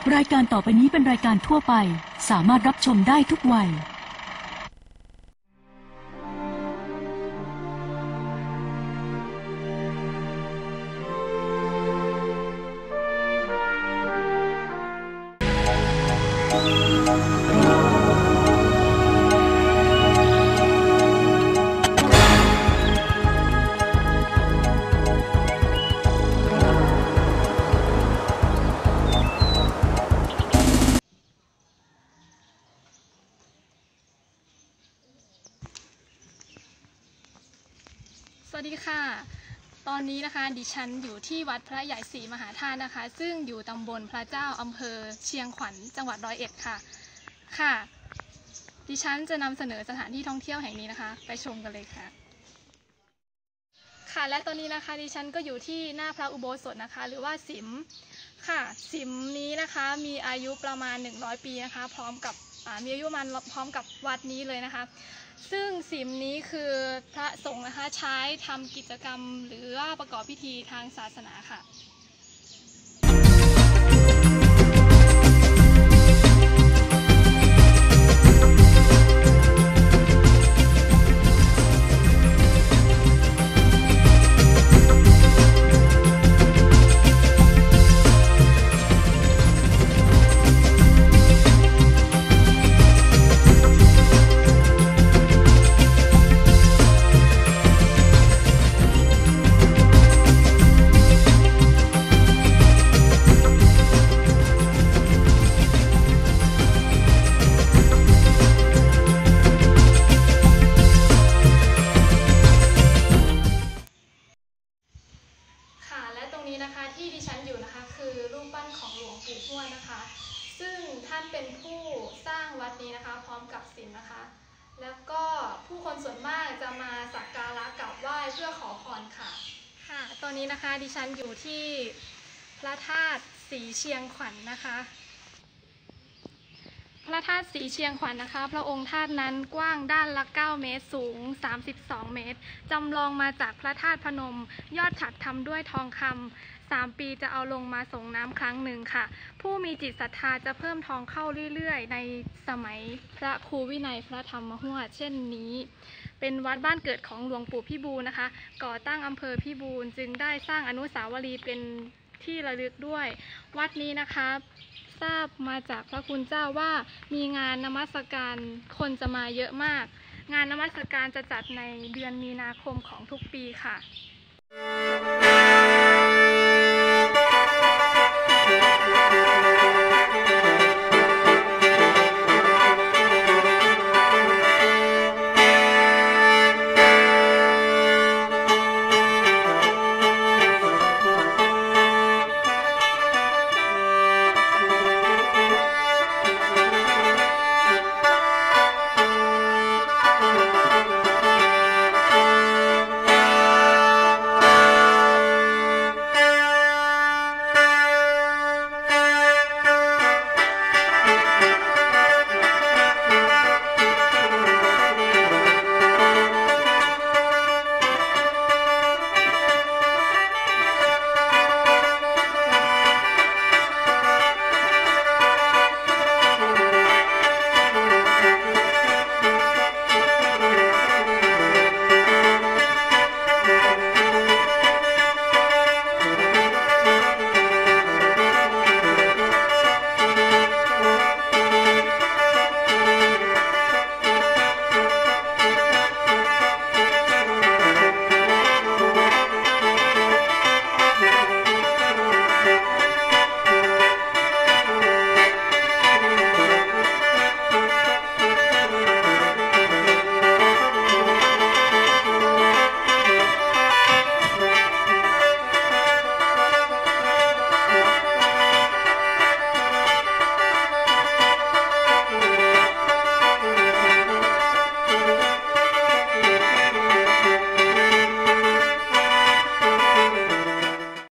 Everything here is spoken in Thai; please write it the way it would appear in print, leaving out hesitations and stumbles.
รายการต่อไปนี้เป็นรายการทั่วไปสามารถรับชมได้ทุกวัยสวัสดีค่ะตอนนี้นะคะดิฉันอยู่ที่วัดพระใหญ่ศรีมหาธาตุนะคะซึ่งอยู่ตำบลพระเจ้าอำเภอเชียงขวัญจังหวัด101ค่ะดิฉันจะนำเสนอสถานที่ท่องเที่ยวแห่งนี้นะคะไปชมกันเลยค่ะและตอนนี้นะคะดิฉันก็อยู่ที่หน้าพระอุโบสถนะคะหรือว่าสิมค่ะสิมนี้นะคะมีอายุประมาณ100 ปีนะคะพร้อมกับมีอายุมันพร้อมกับวัดนี้เลยนะคะซึ่งสิมนี้คือพระสงฆ์นะคะใช้ทำกิจกรรมหรือว่าประกอบพิธีทางศาสนาค่ะที่ดิฉันอยู่นะคะคือรูปปั้นของหลวงปู่ทวดนะคะซึ่งท่านเป็นผู้สร้างวัดนี้นะคะพร้อมกับศิลป์นะคะแล้วก็ผู้คนส่วนมากจะมาสักการะกราบไหว้เพื่อขอพรค่ะตอนนี้นะคะดิฉันอยู่ที่พระธาตุศรีเชียงขวัญนะคะพระธาตุศรีเชียงขวัญนะคะพระองค์ธาตุนั้นกว้างด้านละ9 เมตรสูง32 เมตรจำลองมาจากพระธาตุพนมยอดฉัตรทำด้วยทองคำ3 ปีจะเอาลงมาส่งน้ำครั้งหนึ่งค่ะผู้มีจิตศรัทธาจะเพิ่มทองเข้าเรื่อยๆในสมัยพระครูวินัยพระธรรมหวดเช่นนี้เป็นวัดบ้านเกิดของหลวงปู่พิบูลนะคะก่อตั้งอำเภอพิบูลจึงได้สร้างอนุสาวรีย์เป็นที่ระลึกด้วยวัดนี้นะคะทราบมาจากพระคุณเจ้าว่ามีงานนมัสการคนจะมาเยอะมากงานนมัสการจะจัดในเดือนมีนาคมของทุกปีค่ะ